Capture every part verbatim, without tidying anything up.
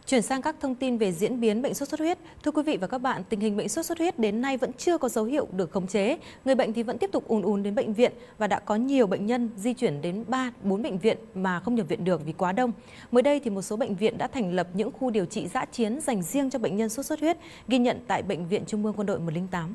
Chuyển sang các thông tin về diễn biến bệnh sốt xuất huyết. Thưa quý vị và các bạn, tình hình bệnh sốt xuất huyết đến nay vẫn chưa có dấu hiệu được khống chế. Người bệnh thì vẫn tiếp tục ùn ùn đến bệnh viện và đã có nhiều bệnh nhân di chuyển đến ba, bốn bệnh viện mà không nhập viện được vì quá đông. Mới đây thì một số bệnh viện đã thành lập những khu điều trị dã chiến dành riêng cho bệnh nhân sốt xuất huyết, ghi nhận tại Bệnh viện Trung ương Quân đội một không tám.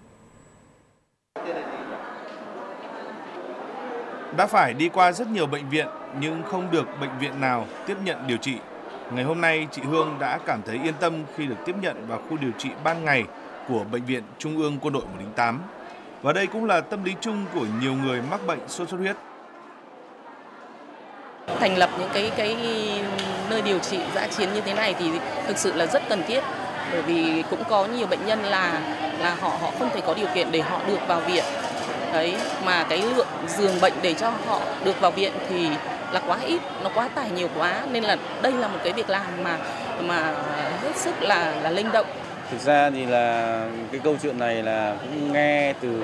Đã phải đi qua rất nhiều bệnh viện nhưng không được bệnh viện nào tiếp nhận điều trị. Ngày hôm nay, chị Hương đã cảm thấy yên tâm khi được tiếp nhận vào khu điều trị ban ngày của Bệnh viện Trung ương Quân đội một không tám. Và đây cũng là tâm lý chung của nhiều người mắc bệnh sốt xuất huyết. Thành lập những cái cái nơi điều trị dã chiến như thế này thì thực sự là rất cần thiết, bởi vì cũng có nhiều bệnh nhân là là họ họ không thể có điều kiện để họ được vào viện. Đấy, mà cái lượng giường bệnh để cho họ được vào viện thì là quá ít, nó quá tải nhiều quá, nên là đây là một cái việc làm mà mà hết sức là là linh động. Thực ra thì là cái câu chuyện này là cũng nghe từ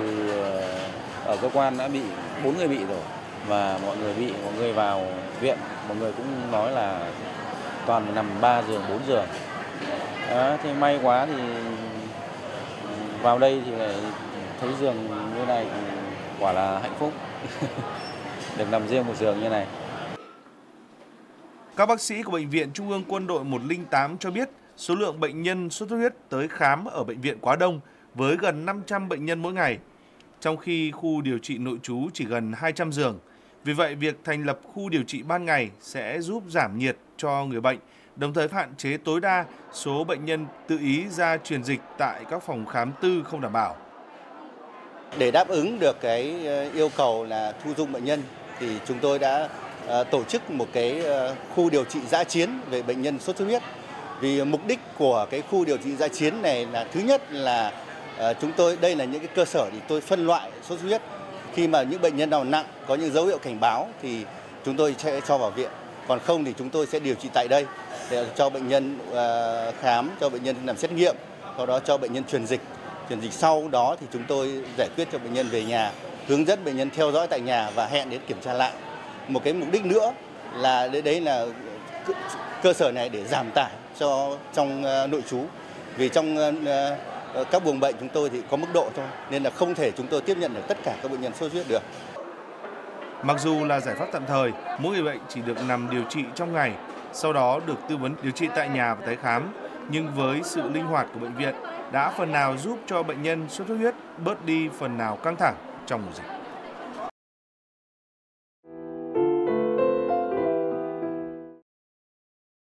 ở cơ quan đã bị bốn người bị rồi, và mọi người bị, mọi người vào viện, mọi người cũng nói là toàn nằm ba giường, bốn giường. Đó, thì may quá thì vào đây thì lại thấy giường như này thì quả là hạnh phúc. Được nằm riêng một giường như này. Các bác sĩ của Bệnh viện Trung ương Quân đội một không tám cho biết số lượng bệnh nhân sốt xuất huyết tới khám ở bệnh viện quá đông với gần năm trăm bệnh nhân mỗi ngày, trong khi khu điều trị nội trú chỉ gần hai trăm giường. Vì vậy, việc thành lập khu điều trị ban ngày sẽ giúp giảm nhiệt cho người bệnh, đồng thời hạn chế tối đa số bệnh nhân tự ý ra truyền dịch tại các phòng khám tư không đảm bảo. Để đáp ứng được cái yêu cầu là thu dung bệnh nhân thì chúng tôi đã tổ chức một cái khu điều trị dã chiến về bệnh nhân sốt xuất huyết. Vì mục đích của cái khu điều trị dã chiến này là thứ nhất là chúng tôi đây là những cái cơ sở để tôi phân loại sốt xuất huyết. Khi mà những bệnh nhân nào nặng có những dấu hiệu cảnh báo thì chúng tôi sẽ cho vào viện. Còn không thì chúng tôi sẽ điều trị tại đây để cho bệnh nhân khám, cho bệnh nhân làm xét nghiệm, sau đó cho bệnh nhân truyền dịch. Truyền dịch sau đó thì chúng tôi giải quyết cho bệnh nhân về nhà, hướng dẫn bệnh nhân theo dõi tại nhà và hẹn đến kiểm tra lại. Một cái mục đích nữa là đấy là cơ sở này để giảm tải cho trong nội trú. Vì trong các buồng bệnh chúng tôi thì có mức độ thôi, nên là không thể chúng tôi tiếp nhận được tất cả các bệnh nhân sốt xuất huyết được. Mặc dù là giải pháp tạm thời, mỗi người bệnh chỉ được nằm điều trị trong ngày, sau đó được tư vấn điều trị tại nhà và tái khám, nhưng với sự linh hoạt của bệnh viện đã phần nào giúp cho bệnh nhân sốt xuất huyết bớt đi phần nào căng thẳng trong mùa dịch.